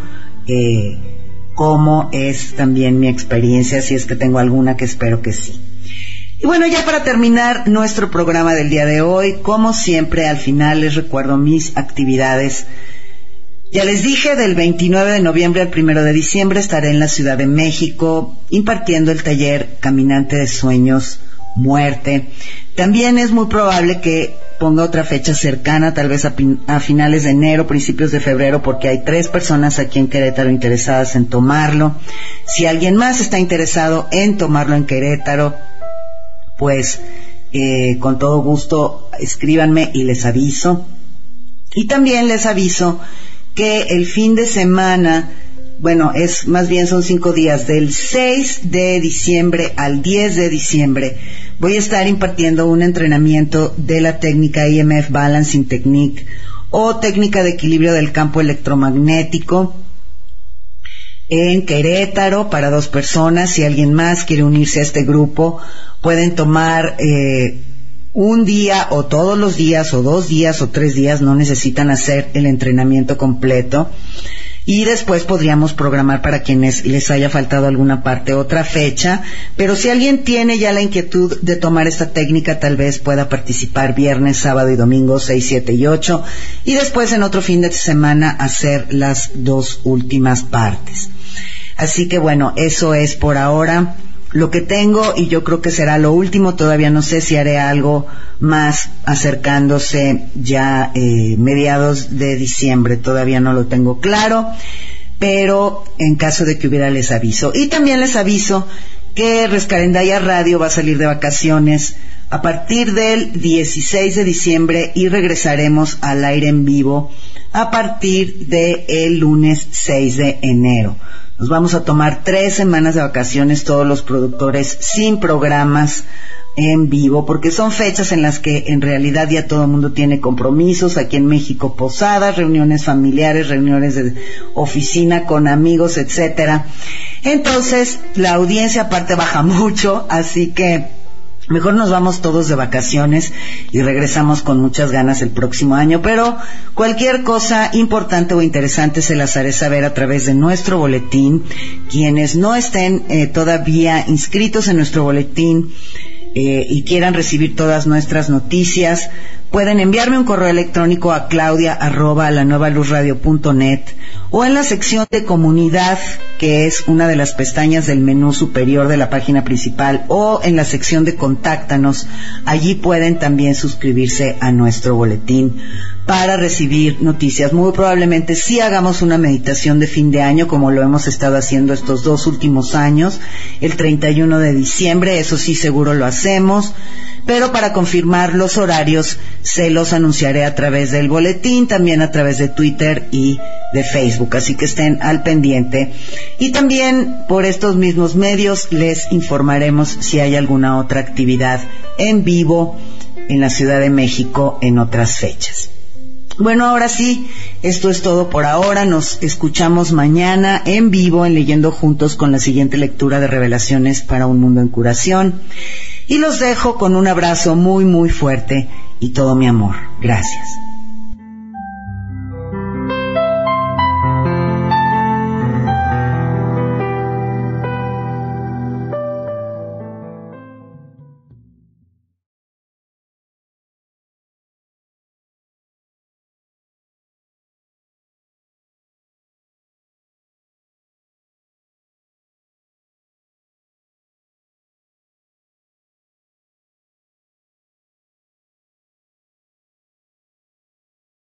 cómo es también mi experiencia, si es que tengo alguna, que espero que sí. Y bueno, ya para terminar nuestro programa del día de hoy, como siempre al final les recuerdo mis actividades. Ya les dije, del 29 de noviembre al 1 de diciembre estaré en la Ciudad de México impartiendo el taller Caminante de Sueños, Muerte. También es muy probable que ponga otra fecha cercana, tal vez a finales de enero, principios de febrero, porque hay 3 personas aquí en Querétaro interesadas en tomarlo. Si alguien más está interesado en tomarlo en Querétaro, pues con todo gusto escríbanme y les aviso. Y también les aviso que el fin de semana, bueno, son 5 días, del 6 de diciembre al 10 de diciembre, voy a estar impartiendo un entrenamiento de la técnica EMF Balancing Technique o técnica de equilibrio del campo electromagnético en Querétaro para 2 personas. Si alguien más quiere unirse a este grupo, pueden tomar un día o todos los días o 2 días o 3 días, no necesitan hacer el entrenamiento completo. Y después podríamos programar para quienes les haya faltado alguna parte otra fecha, pero si alguien tiene ya la inquietud de tomar esta técnica, tal vez pueda participar viernes, sábado y domingo 6, 7 y 8, y después en otro fin de semana hacer las 2 últimas partes. Así que bueno, eso es por ahora lo que tengo, y yo creo que será lo último. Todavía no sé si haré algo más acercándose ya mediados de diciembre, todavía no lo tengo claro, pero en caso de que hubiera les aviso. Y también les aviso que Rescarendaya Radio va a salir de vacaciones a partir del 16 de diciembre y regresaremos al aire en vivo a partir del lunes 6 de enero. Nos vamos a tomar 3 semanas de vacaciones todos los productores sin programas en vivo, porque son fechas en las que en realidad ya todo el mundo tiene compromisos. Aquí en México, posadas, reuniones familiares, reuniones de oficina con amigos, etcétera. Entonces la audiencia aparte baja mucho, así que mejor nos vamos todos de vacaciones y regresamos con muchas ganas el próximo año. Pero cualquier cosa importante o interesante se las haré saber a través de nuestro boletín. Quienes no estén todavía inscritos en nuestro boletín y quieran recibir todas nuestras noticias, pueden enviarme un correo electrónico a claudia@lanuevaluzradio.net o en la sección de comunidad, que es una de las pestañas del menú superior de la página principal, o en la sección de contáctanos. Allí pueden también suscribirse a nuestro boletín para recibir noticias. Muy probablemente sí hagamos una meditación de fin de año, como lo hemos estado haciendo estos 2 últimos años, el 31 de diciembre, eso sí seguro lo hacemos, pero para confirmar los horarios se los anunciaré a través del boletín, también a través de Twitter y de Facebook, así que estén al pendiente. Y también por estos mismos medios les informaremos si hay alguna otra actividad en vivo en la Ciudad de México en otras fechas. Bueno, ahora sí, esto es todo por ahora. Nos escuchamos mañana en vivo en Leyendo Juntos con la siguiente lectura de Revelaciones para un Mundo en Curación. Y los dejo con un abrazo muy, muy fuerte y todo mi amor. Gracias.